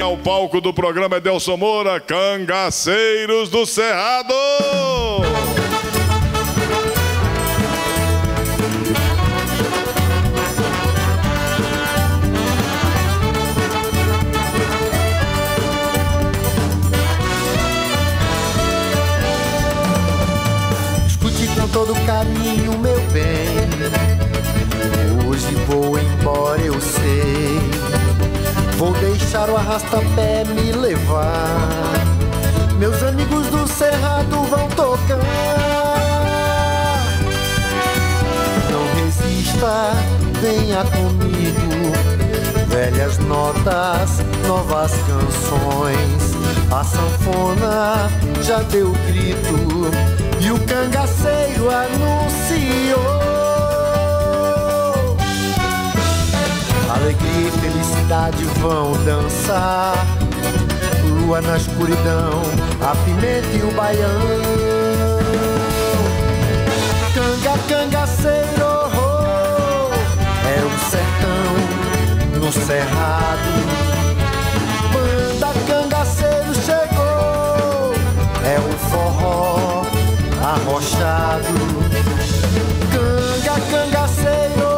ao palco do programa Edelson Moura, Cangaceiros do Cerrado. Com todo carinho, meu bem, hoje vou embora, eu sei. Vou deixar o arrasta-pé me levar. Meus amigos do Cerrado vão tocar. Não resista, venha comigo. Velhas notas, novas canções. A sanfona já deu grito e o cangaceiro anunciou. Alegria e felicidade vão dançar. Lua na escuridão, a pimenta e o baião. Cangaceiro, é o sertão no cerrado. Banda cangaceiro chegou, é o forró arrochado. Cangaceiro,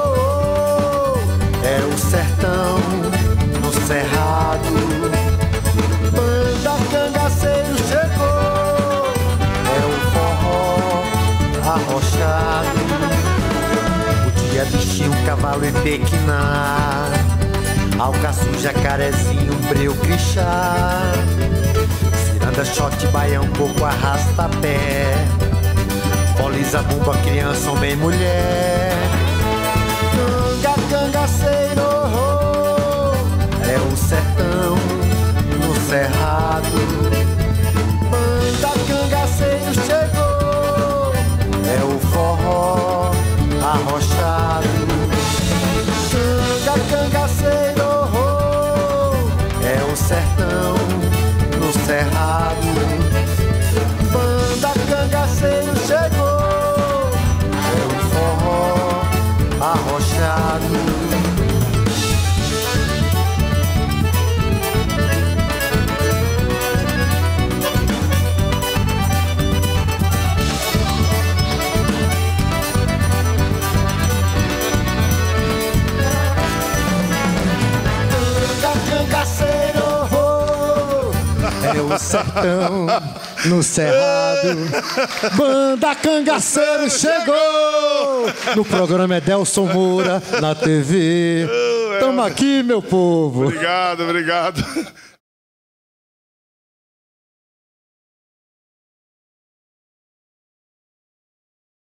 é o sertão no cerrado. Banda cangaceiro chegou, é o forró arrochado. Podia bichinho, cavalo e pequinar, alcaçu, jacarezinho, breu, crixá, ciranda, shot, baião, coco, arrasta-pé, poliza, bumba, criança, homem, mulher. Cangaceiro, é o sertão no cerrado. Banda cangaceiro chegou, é o forró arrochado. Cangaceiro, é o sertão no cerrado. Banda cangaceiro chegou, é o forró arrochado. É o sertão no cerrado. Banda Cangaceiro chegou no programa Edelson Moura na TV. Tamo aqui, meu povo. Obrigado.